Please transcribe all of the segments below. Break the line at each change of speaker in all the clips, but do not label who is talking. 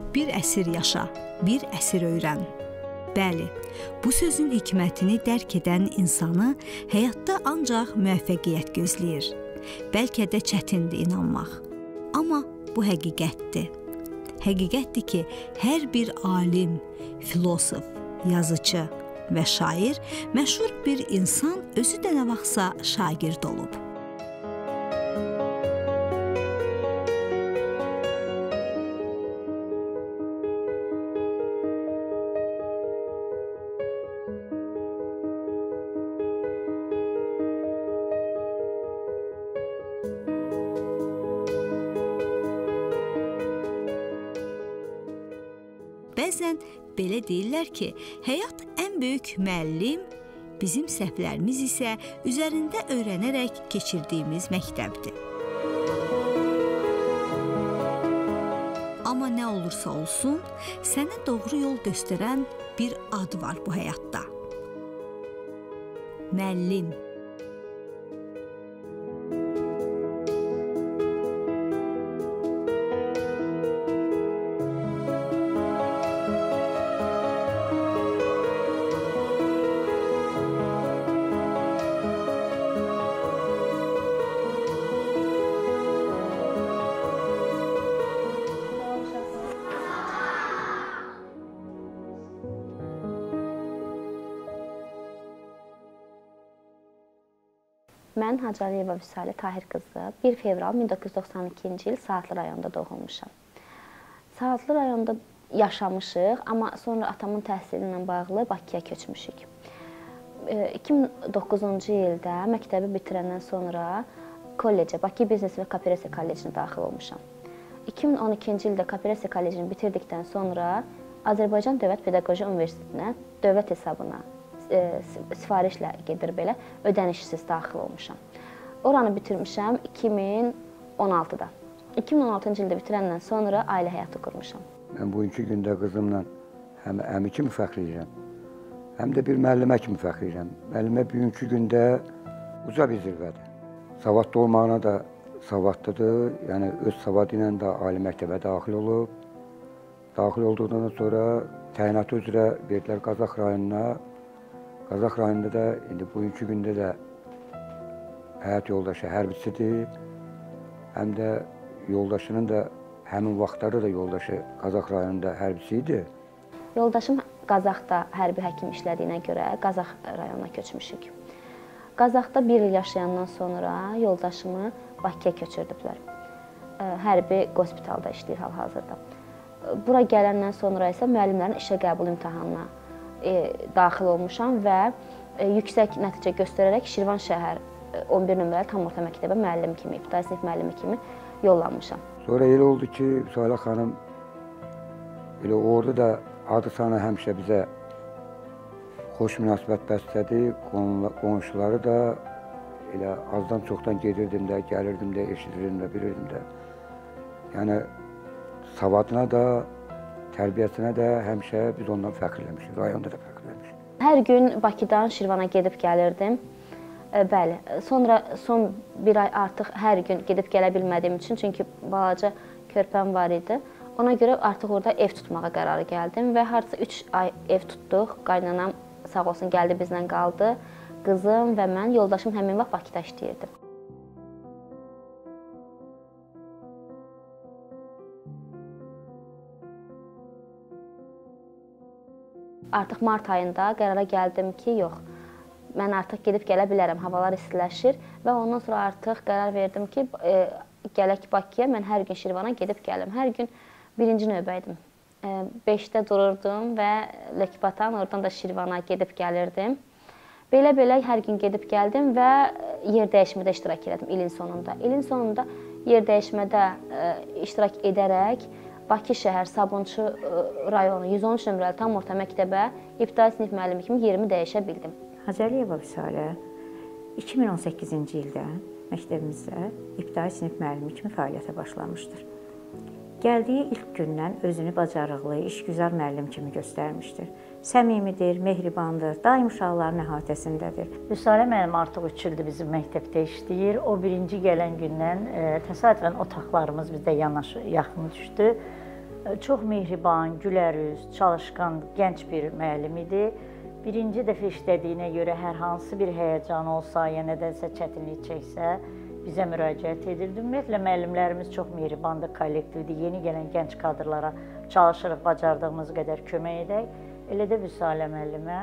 bir əsir yaşa, bir əsir öyrən. Bəli, bu sözün hikmətini dərk edən insanı həyatda ancaq müvəffəqiyyət gözləyir. Bəlkə də çətindir inanmaq. Amma bu həqiqətdir. Həqiqətdir ki, hər bir alim, filosof, yazıcı və şair, məşhur bir insan özü də nə vaxtsa şagird olub. Bəzən belə deyirlər ki, həyat ən böyük müəllim, bizim səhvlərimiz isə üzərində öyrənərək keçirdiyimiz məktəbdir. Amma nə olursa olsun, sənə doğru yol göstərən bir ad var bu həyatda. Müəllim.
Mən Hacı Aliyeva Vüsalə Tahir qızı 1 fevral 1992-ci il Saatlı rayonunda doğulmuşam. Saatlı rayonda yaşamışıq, amma sonra atamın təhsili ilə bağlı Bakıya köçmüşük. 2009-cu ildə məktəbi bitirəndən sonra kollecə, Bakı Biznes və Kooperasiya kollecinə daxil olmuşam. 2012-ci ildə Kooperasiya kollecini bitirdikdən sonra Azərbaycan Dövlət Pedaqoji Universitetinə dövlət hesabına sifarişlə gedir belə, ödənişsiz daxil olmuşam. Oranı bitirmişəm 2016-da. 2016-cı ildə bitirəndən sonra ailə həyatı qurmuşam.
Mən bugünkü gündə qızımla həm əmi kimi fəxr edirəm, həm də bir müəllimə kimi fəxr edirəm. Müəllimə bugünkü gündə uca bir zirvədir. Savadlı olmağına da savadlıdır, yəni öz savadı ilə də ali məktəbə daxil olub. Daxil olduqdan sonra təyinatı üzrə verdilər Qazax rayonuna. Qazax rayonunda da indi bugünkü gündə də həyat yoldaşı hərbçisidir. Həm də yoldaşının da həmin vaxtlarda da yoldaşı Qazax rayonunda hərbçisi idi.
Yoldaşım Qazaxda hərbi həkim işlədiyinə görə Qazax rayonuna köçmüşük. Qazaxda 1 il yaşayandan sonra yoldaşımı Bakıya köçürdüblər. Hərbi qospitalda işləyir hal-hazırda. Bura gələndən sonra isə müəllimlərin işə qəbul imtahanına daxil olmuşam və yüksək nəticə göstərərək Şirvan şəhər 11 nömrəli tam orta məktəbə müəllim kimi, ibtidai sinif müəllimi kimi yollanmışam.
Sonra elə oldu ki, Vüsalə xanım elə orada da adı sana həmişə bizə xoş münasibət bəslədi. Qonşuları da elə azdan çoxdan gedirdim də, gəlirdim də, eşidirdim də, bilirdim də. Yəni savadına da, tərbiyəsinə də həmişə biz ondan fəxr eləmişik, rayonda da fəxr eləmişik.
Hər gün Bakıdan Şirvana gedib gəlirdim. Bəli, sonra son 1 ay artıq hər gün gedib gələ bilmədiyim üçün, çünki balaca körpəm var idi. Ona görə artıq orada ev tutmağa qərarı gəldim və hardasa 3 ay ev tutduq. Qaynanam sağ olsun gəldi, bizlə qaldı. Qızım və mən, yoldaşım həmin vaxt Bakıda işləyirdi. Artıq mart ayında qərara gəldim ki, yox, mən artıq gedib gələ bilərəm, havalar istiləşir və ondan sonra artıq qərar verdim ki, gələk Bakıya, mən hər gün Şirvana gedib gəlim. Hər gün birinci növbə idim. 5-də dururdum və Lökbatan, oradan da Şirvana gedib gəlirdim. Belə-belə hər gün gedib gəldim və yer dəyişmədə iştirak elədim ilin sonunda. İlin sonunda yer dəyişmədə iştirak edərək Bakı şəhər Sabunçu rayonu 113 nömrəli tam orta məktəbə ibtidai sinif müəllimi kimi yerimi dəyişə bildim.
Hacı Aliyeva Vüsalə 2018-ci ildə məktəbimizdə ibtidai sinif müəllimi kimi fəaliyyətə başlamışdır. Gəldiyi ilk gündən özünü bacarıqlı, işgüzar müəllim kimi göstərmişdir. Səmimidir, mehribandır, daim uşaqların əhatəsindədir.
Vüsalə müəllim artıq 3 ildir bizim məktəbdə işləyir. O birinci gələn gündən təsadüfən otaqlarımız bizdə yaxın düşdü Çox mehriban, gülərüz, çalışqan, gənc bir müəllim idi. Birinci dəfə işlədiyinə görə hər hansı bir həyəcan olsa, ya nədənsə çətinlik çəksə, bizə müraciət edirdi. Ümumiyyətlə, müəllimlərimiz çox mehribandır, kollektivdir. Yeni gələn gənc kadrlara çalışırıq, bacardığımız qədər kömək edək. Elə də Vüsalə müəllimə.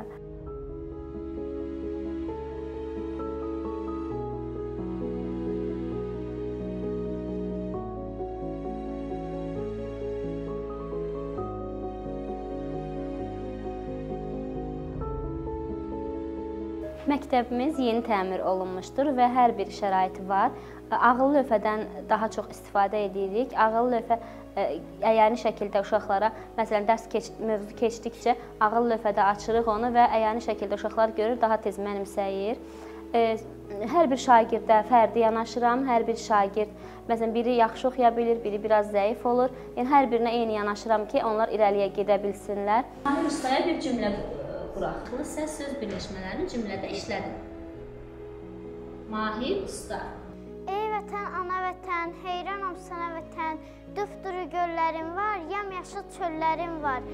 Məktəbimiz yeni təmir olunmuşdur və hər bir şəraiti var. Ağıllı lövhədən daha çox istifadə edirik. Ağıllı lövhə əyani şəkildə uşaqlara, məsələn, dərs mövzu keçdikcə ağıllı lövhədə açırıq onu və əyani şəkildə uşaqlar görür, daha tez mənimsəyir. Hər bir şagirdə fərdi yanaşıram. Hər bir şagird, məsələn, biri yaxşı oxuya bilir, biri biraz zəif olur. Yəni, hər birinə eyni yanaşıram ki, onlar irəliyə gedə bilsinlər.
Mahir ustaya bir cümlə quraq. Sizə söz birləşmələrini cümlədə işlədin. Mahir usta.
Ey vətən, ana vətən, heyranam sənə vətən, düftürü göllərim var, yamyaşıl çöllərim var.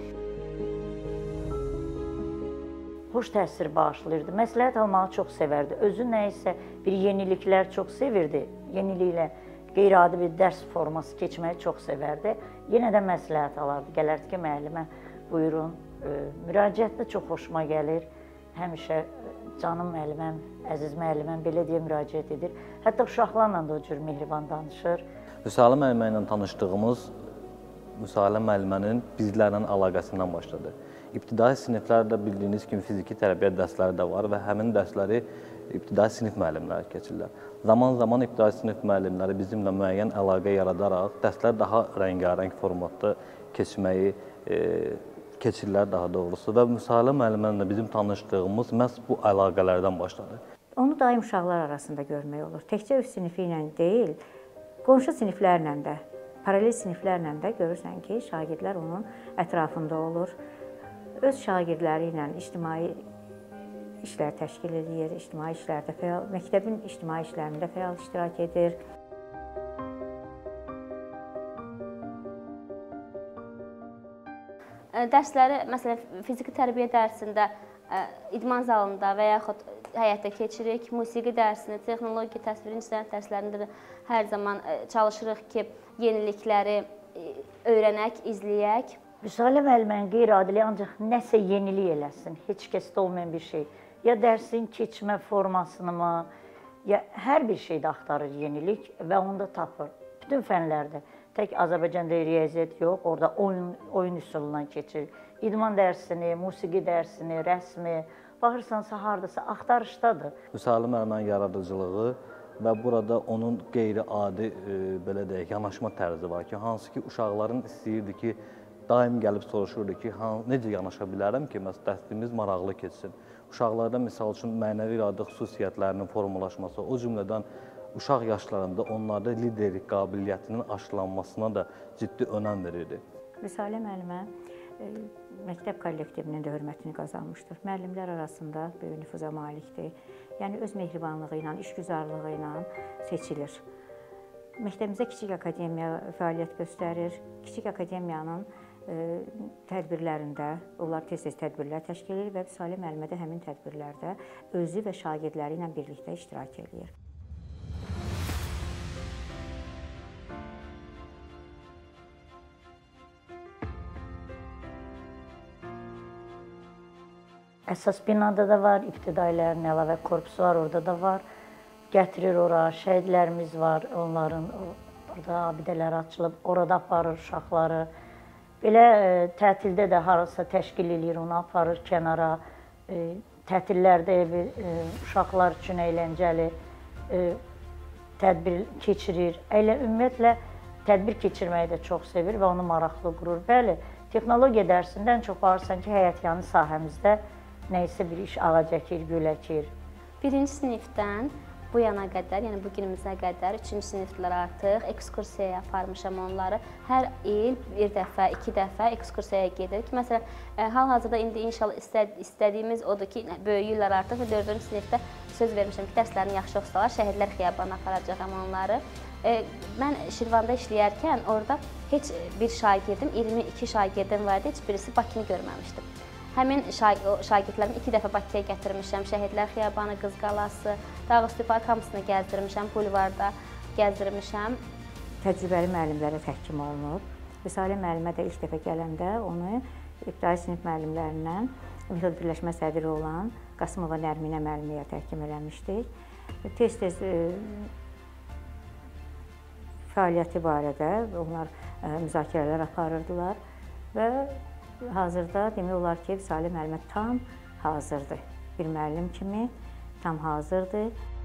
Xoş təsir bağışlayırdı. Məsləhət almağı çox sevərdi. Özü nə isə bir yeniliklər çox sevirdi. Yeniliklə qeyri-adi bir dərs forması keçməyi çox sevərdi. Yenə də məsləhət alardı. Gələrdi ki, müəllimə, buyurun. Müraciət də çox xoşuma gəlir. Həmişə canım müəlliməm, əziz müəlliməm belə deyə müraciət edir. Hətta uşaqlarla da o cür mehriban danışır.
Vüsalə müəllimə ilə tanışdığımız Vüsalə müəllimənin bizlərlə əlaqəsindən başladı. İbtidai siniflərdə bildiyiniz kimi fiziki tərbiyyət dərsləri də var və həmin dərsləri ibtidai sinif müəllimləri keçirlər. Zaman-zaman ibtidai sinif müəllimləri bizimlə müəyyən əlaqə yaradaraq dərslər daha rəngarəng formatda keçirlər daha doğrusu və Vüsalə müəllimlərlə bizim tanışdığımız məhz bu əlaqələrdən başladı.
Onu daim uşaqlar arasında görmək olur. Təkcə öz sinifi ilə deyil, qonşu siniflərlə də, paralel siniflərlə də görürsən ki, şagirdlər onun ətrafında olur. Öz şagirdləri ilə ictimai işlər təşkil edir, ictimai işlərdə fəal, məktəbin ictimai işlərində fəal iştirak edir.
Dərsləri, məsələn, fiziki tərbiyə dərsində idman zalında və yaxud həyətdə keçirik. Musiqi dərsini, texnologiya, təsviri incəsənət dərslərində də hər zaman çalışırıq ki, yenilikləri öyrənək, izləyək.
Vüsalə müəllimənin qeyri-adiliyi ancaq nəsə yenilik eləsin, heç kəsdə olmayan bir şey. Ya dərsin keçmə formasını mı, ya hər bir şeydə axtarır yenilik və onu da tapır. Bütün fənlərdə. Tək Azərbaycanda riyaziyyat yox, orada oyun üsulundan keçir. İdman dərsini, musiqi dərsini, rəsmi, baxırsansa hardasa axtarışdadır.
Vüsalə müəllimənin yaradıcılığı və burada onun qeyri-adi belə deyək, yanaşma tərzi var ki, hansı ki uşaqların istəyirdi ki, daim gəlib soruşurdu ki, necə yanaşa bilərəm ki, dərsimiz maraqlı keçsin. Uşaqlarda, misal üçün, mənəvi iradi xüsusiyyətlərinin formalaşması, o cümlədən uşaq yaşlarında onlarda liderlik qabiliyyətinin aşılanmasına da ciddi önəm verirdi.
Vüsalə müəllimə məktəb kollektivinin də hörmətini qazanmışdır. Müəllimlər arasında böyük nüfuza malikdir. Yəni, öz mehribanlığı ilə, işgüzarlığı ilə seçilir. Məktəbimizdə Kiçik Akademiya fəaliyyət göstərir. Kiçik Akademiyanın tədbirlərində, onlar tez-tez tədbirlər təşkil edir və Vüsalə müəllimə də həmin tədbirlərdə özü və şagirdləri ilə birlikdə iştirak edir.
Əsas binada da var, ibtidailərin əlavə korpusu var, orada da var. Gətirir ora, şəhidlərimiz var, onların orada abidələri açılıb, orada aparır uşaqları. Belə tətildə də harasa təşkil edir, onu aparır kənara. Tətillərdə uşaqlar üçün əyləncəli tədbir keçirir. Ümumiyyətlə, tədbir keçirməyi də çox sevir və onu maraqlı qurur. Bəli, texnologiya dərsindən çox bağırsan ki, həyətyanı sahəmizdə nəysə bir iş ağac əkir, gül əkir.
Birinci sinifdən bu yana qədər, yəni bu günümüzə qədər 3-cü siniflər artıq ekskursiyaya aparmışam onları. Hər il bir dəfə, 2 dəfə ekskursiyaya gedirik. Məsələn, hal-hazırda indi inşallah istədiyimiz odur ki, böyüyürlər artıq və 4-cü sinifdə söz vermişəm ki, dərslərini yaxşı oxusalar, Şəhidlər Xiyabanına aparacağam onları. Mən Şirvanda işləyərkən orada heç bir şagirdim, 22 şagirdim vardı, heç birisi Bakını görməmişdim. Həmin şagirdlərimi 2 dəfə Bakıya gətirmişəm. Şəhidlər Xiyabanı, Qız Qalası, Dağüstü Park hamısını gəzdirmişəm, bulvarda gəzdirmişəm.
Təcrübəli müəllimlərə təhkim olunub. Vüsalə müəllimə də ilk dəfə gələndə onu ibtidai sinif müəllimlərindən Metod Birləşmə sədri olan Qasımova Nərminə müəlliməyə təhkim eləmişdik. Tez-tez fəaliyyəti barədə onlar müzakirələr aparırdılar və hazırda demək olar ki, Vüsalə müəllimə tam hazırdır. Bir müəllim kimi tam hazırdır.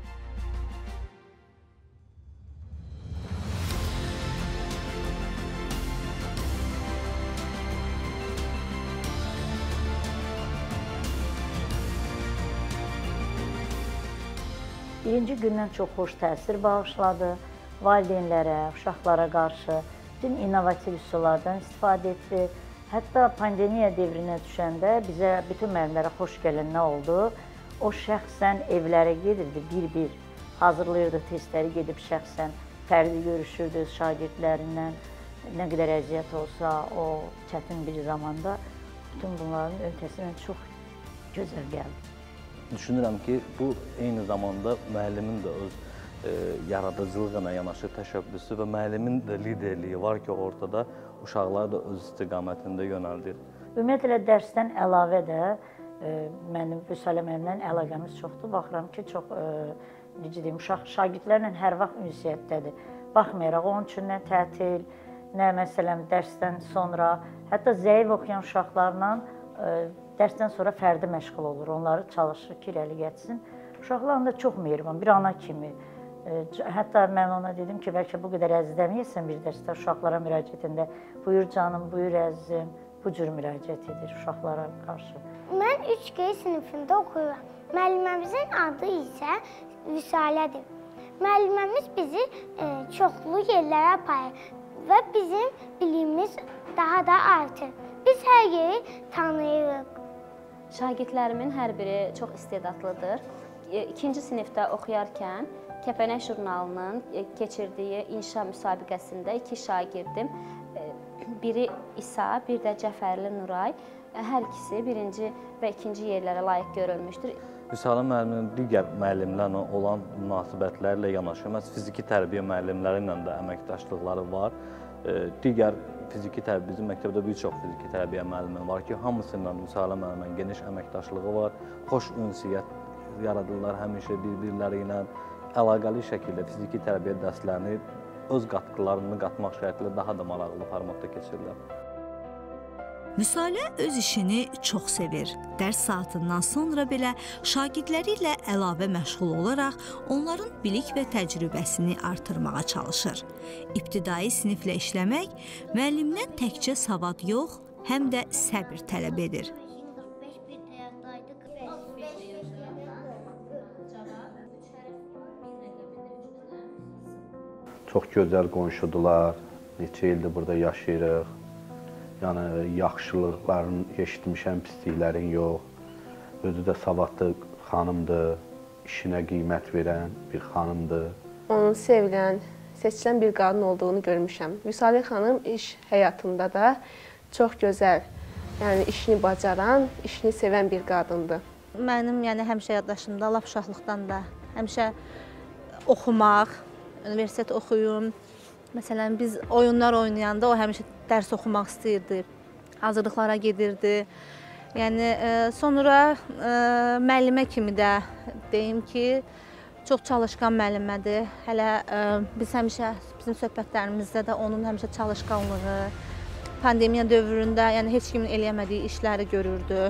Birinci gündən çox xoş təsir bağışladı. Valideynlərə, uşaqlara qarşı bütün innovativ üsullardan istifadə etdi. Hətta pandemiya devrinə düşəndə bizə bütün müəllimlərə xoş gələn nə oldu? O şəxsən evlərə gedirdi, bir-bir hazırlayırdı testləri, gedib şəxsən fərdi görüşürdü şagirdlərindən. Nə qədər əziyyət olsa, o çətin bir zamanda bütün bunların ötəsindən çox gözəl gəldi.
Düşünürəm ki, bu eyni zamanda müəllimin də öz yaradıcılığı ilə yanaşı təşəbbüsü və müəllimin də liderliyi var ki, ortada uşaqlar da öz istiqamətində yönəldir.
Ümumiyyətlə, dərsdən əlavə də mənim Vüsalə müəllimlə əlaqəmiz çoxdur. Baxıram ki, çox, necə deyim, şagirdlərlə hər vaxt ünsiyyətdədir. Baxmayaraq, onun üçün nə tətil, nə məsələn dərsdən sonra, hətta zəif oxuyan uşaqlarla dərsdən sonra fərdi məşğul olur. Onları çalışır ki, irəli getsin. Uşaqlarla çox mehriban, bir ana kimi. Hətta mən ona dedim ki, bəlkə bu qədər əzizləməyəsən bir dərsdə uşaqlara müraciətində. Buyur canım, buyur əzizim. Bu cür müraciət edir uşaqlara qarşı.
Mən 3G sinifində oxuyuram. Müəlliməmizin adı isə Vüsalədir. Müəlliməmiz bizi çoxlu yerlərə aparır və bizim biliyimiz daha da artır. Biz hər yeri tanıyırıq.
Şagirdlərimin hər biri çox istedadlıdır. 2-ci sinifdə oxuyarkən Kəpənək jurnalının keçirdiyi inşa müsabiqəsində 2 şagirdim, biri İsa, bir də Cəfərli Nuray, hər ikisi 1-ci və 2-ci yerlərə layiq görülmüşdür.
Vüsalə müəlliminin digər müəllimlərlə olan münasibətlərlə yanaşı, fiziki tərbiyə müəllimləri ilə də əməkdaşlıqları var. Digər fiziki tərbiyə, bizim məktəbdə bir çox fiziki tərbiyə müəllimi var ki, hamısından Vüsalə müəllimin geniş əməkdaşlığı var. Xoş ünsiyyət yaradırlar həmişə bir-birləri ilə. Əlaqəli şəkildə fiziki tərbiyə dərslərini öz qatqılarını qatmaq şərtilə daha da maraqlı formatda keçirirlər.
Vüsalə öz işini çox sevir. Dərs saatından sonra belə şagirdləri ilə əlavə məşğul olaraq onların bilik və təcrübəsini artırmağa çalışır. İbtidai siniflə işləmək müəllimdən təkcə savad yox, həm də səbr tələb edir.
Çox gözəl qonşudular, neçə ildir burada yaşayırıq. Yəni, yaxşılıqlarını eşitmişəm, pisliklərin yox. Özü də savadlı xanımdır, işinə qiymət verən bir xanımdır.
Onun sevilən, seçilən bir qadın olduğunu görmüşəm. Vüsalə xanım iş həyatında da çox gözəl, yəni işini bacaran, işini sevən bir qadındır.
Mənim həmişə yaddaşımda, lap uşaqlıqdan da həmişə oxumaq, universitet oxuyum. Məsələn, biz oyunlar oynayanda o həmişə dərs oxumaq istəyirdi, hazırlıqlara gedirdi. Yəni, sonra müəllimə kimi də deyim ki, çox çalışqan müəllimədir. Hələ biz həmişə, bizim söhbətlərimizdə də onun həmişə çalışqanlığı, pandemiya dövründə heç kimin eləyəmədiyi işləri görürdü.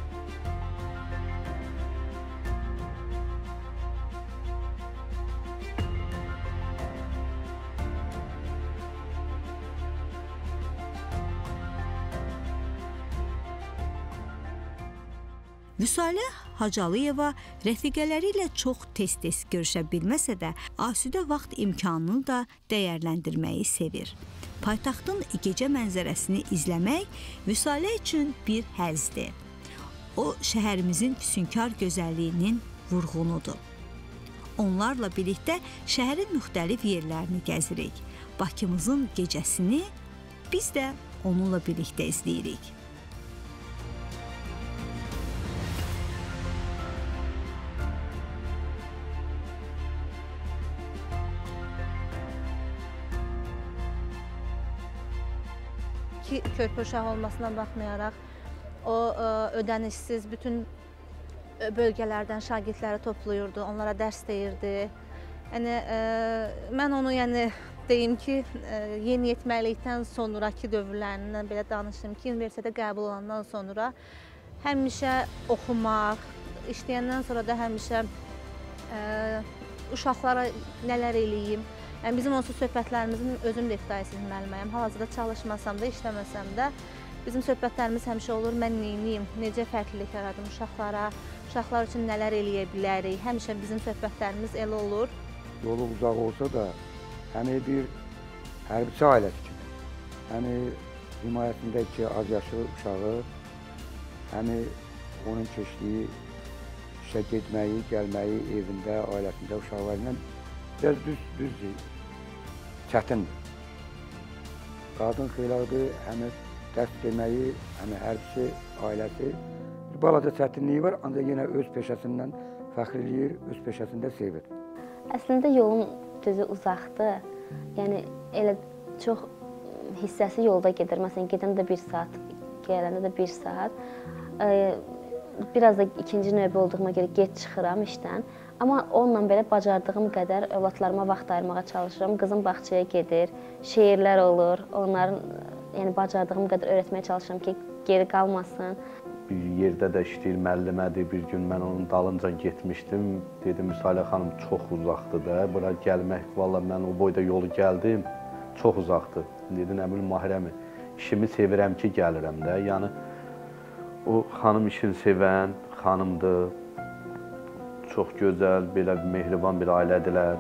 Vüsalə Hacalıyeva rəfiqələri ilə çox tez-tez görüşə bilməsə də, asudə vaxt imkanını da dəyərləndirməyi sevir. Paytaxtın gecə mənzərəsini izləmək Vüsalə üçün bir həzzdir. O, şəhərimizin füsunkar gözəlliyinin vurğunudur. Onlarla birlikdə şəhərin müxtəlif yerlərini gəzirik. Bakımızın gecəsini biz də onunla birlikdə izləyirik.
Ki körpə uşağı olmasına baxmayaraq o ödənişsiz bütün bölgələrdən şagirdləri toplayırdı, onlara dərs deyirdi. Yəni mən onu deyim ki, yeniyetməlikdən sonraki dövrlərindən belə danışdım ki, universitetə qəbul olandan sonra həmişə oxumaq, işləyəndən sonra da həmişə uşaqlara nələr eləyim. Yəni bizim onsuz söhbətlərimizin özüm də ibtidai sinif müəlliməyəm. Hal-hazırda çalışmasam da, işləməsəm də bizim söhbətlərimiz həmişə olur. Mən neyniyim, necə fərqlilik yaradım uşaqlara, uşaqlar üçün nələr eləyə bilərik. Həmişə bizim söhbətlərimiz elə olur.
Yolu uzaq olsa da, həmi bir hərbiçi ailəsi kimi, həmi himayəsindəki az yaşlı uşağı, həmi onun keçdiyi işə getməyi, gəlməyi, evində, ailəsində uşaqlarla biraz düzdür, çətindir. Qadın xeyladır, həmi dərs deməyi, həmi hərbiçi ailəsi. Bir balaca çətinliyi var, ancaq yenə öz peşəsindən fəxr eləyir, öz peşəsində sevir.
Əslində yolun düzü uzaqdır. Yəni elə çox hissəsi yolda gedir. Məsələn, gedəndə 1 saat, gələndə də 1 saat. Biraz da ikinci növbə olduğuma görə gec çıxıram işdən. Amma onunla belə bacardığım qədər övladlarıma vaxt ayırmağa çalışıram. Qızım bağçaya gedir, şeirlər olur. Onların bacardığım qədər öyrətməyə çalışıram ki, geri qalmasın.
Bir yerdə də işləyir, müəllimədir. Bir gün mən onun dalınca getmişdim. Dedim, Müsalə xanım çox uzaqdır da. Bura gəlmək, valla mən o boyda yolu gəldim. Çox uzaqdır. Dedi, nə bilim, Mahirəmi, işimi sevirəm ki, gəlirəm də. Yəni, o xanım işini sevən xanımdır. Çox gözəl, belə mehriban bir ailədilər.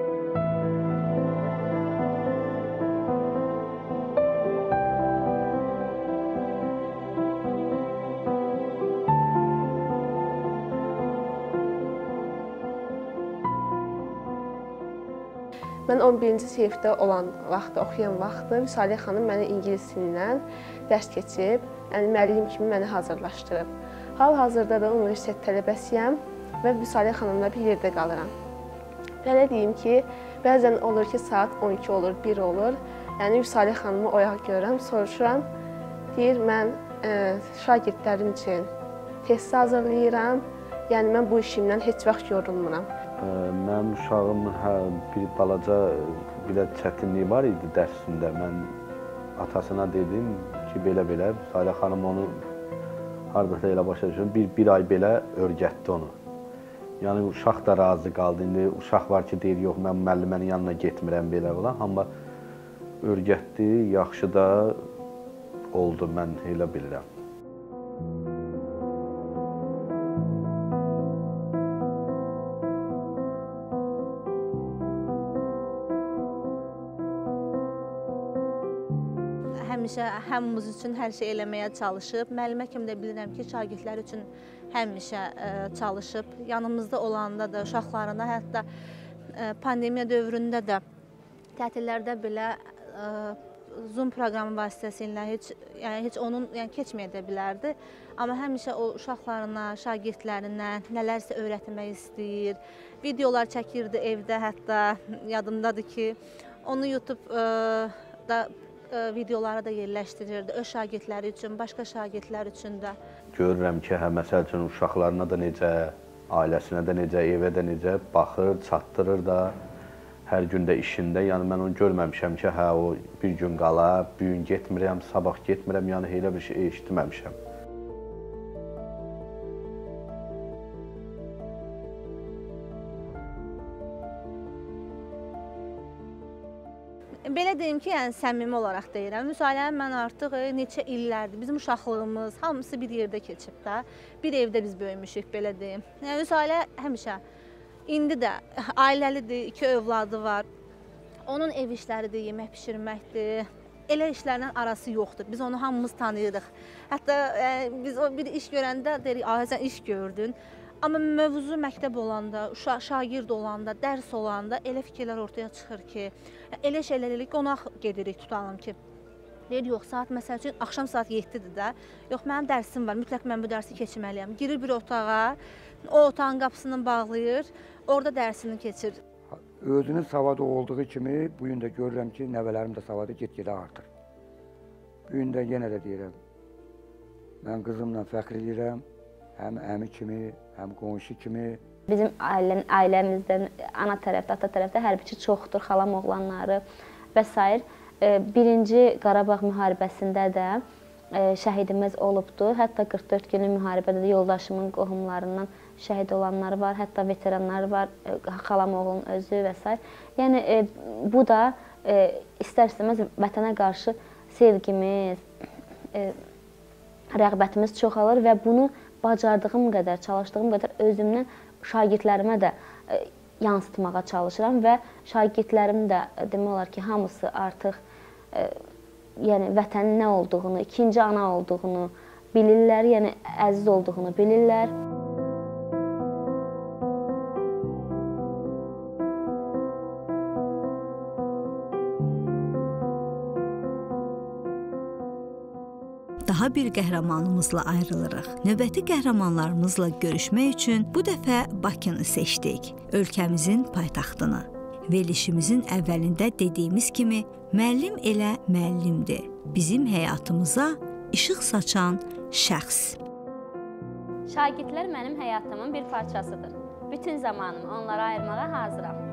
Mən 11-ci sinifdə olan vaxtda, oxuyan vaxtda Vüsalə xanım mənə ingilis dilindən dərs keçib, yəni müəllim kimi məni hazırlaşdırıb. Hal-hazırda da universitet tələbəsiyəm və Vüsalə xanımla bir yerdə qalıram. Belə deyim ki, bəzən olur ki, saat 12 olur, 1 olur. Yəni Vüsalə xanımı oyaq görürəm, soruşuram. Deyir, mən şagirdlərim üçün test hazırlayıram. Yəni mən bu işimdən heç vaxt yorulmuram.
Mənim uşağımın bir balaca çətinliyi var idi dərsində. Mən atasına dedim ki, belə-belə, Vüsalə xanım onu hardasa elə başa düşürüm, bir ay belə öyrətdi onu. Yəni, uşaq da razı qaldı. İndi uşaq var ki, deyir, yox, mən müəllimənin yanına getmirəm belə olan. Amma öyrətdi, yaxşı da oldu, mən elə bilirəm.
Həmişə hamımız üçün hər şey eləməyə çalışıb. Müəllimə kimi də bilirəm ki, şagirdlər üçün həmişə çalışıb. Yanımızda olanda da, uşaqlarına, hətta pandemiya dövründə də tətillərdə belə Zoom proqramı vasitəsilə heç onun keçməyə də bilərdi. Amma həmişə o uşaqlarına, şagirdlərinə nələrsə öyrətmək istəyir. Videolar çəkirdi evdə, hətta yadımdadır ki, onu YouTube-da videoları da yerləşdirirdi öz şagirdləri üçün, başqa şagirdlər üçün də.
Görürəm ki, məsəl üçün uşaqlarına da necə, ailəsinə də necə, evə də necə baxır, çatdırır da hər gün də işində. Yəni mən onu görməmişəm ki, o bir gün qala, bir gün getmirəm, sabah getmirəm, yəni elə bir şey eşitməmişəm.
Belə deyim ki, yəni səmimi olaraq deyirəm. Müsailəni mən artıq neçə illərdir, bizim uşaqlığımız hamısı bir yerdə keçib də. Bir evdə biz böyümüşük, belə deyim. Yəni Müsailə həmişə, indi də ailəlidir, 2 övladı var. Onun ev işləridir, yemək pişirməkdir. Elə işlərlə arası yoxdur. Biz onu hamımız tanıyırıq. Hətta biz o bir iş görəndə deyirik, sən iş gördün. Amma mövzu məktəb olanda, şagird olanda, dərs olanda elə fikirlər ortaya çıxır ki, elə şeylər eləyirik, qonaq gedirik, tutalım ki, deyir, yox, saat məsəl üçün, axşam saat 7-dir də, yox, mənim dərsim var, mütləq mən bu dərsi keçməliyəm. Girir bir otağa, o otağın qapısını bağlayır, orada dərsini keçir.
Özünün savadı olduğu kimi, bu gün də görürəm ki, nəvələrim də savadı get-gedə artır. Bu gün də yenə də deyirəm, mən qızımla fəxr edirəm, həm əmi kimi, həm qonşu kimi.
Bizim ailəmizdən, ana tərəfdə, ata tərəfdə hərbiçi çoxdur, xalam oğlanları və s. Birinci Qarabağ müharibəsində də şəhidimiz olubdur. Hətta 44 günlük müharibədə də yoldaşımın qohumlarından şəhid olanlar var, hətta veteranlar var, xalam oğlunun özü və s. Yəni, bu da istər-istəməz vətənə qarşı sevgimiz, rəğbətimiz çoxalır və bunu bacardığım qədər, çalışdığım qədər özümdən şagirdlərimə də yansıtmağa çalışıram və şagirdlərim də demək olar ki, hamısı artıq yəni vətənin nə olduğunu, ikinci ana olduğunu bilirlər, yəni əziz olduğunu bilirlər.
Daha bir qəhrəmanımızla ayrılırıq. Növbəti qəhrəmanlarımızla görüşmək üçün bu dəfə Bakını seçdik, ölkəmizin paytaxtını. Verilişimizin əvvəlində dediyimiz kimi, müəllim elə müəllimdir. Bizim həyatımıza işıq saçan şəxs.
Şagirdlər mənim həyatımın bir parçasıdır. Bütün zamanımı onlara ayırmağa hazıram.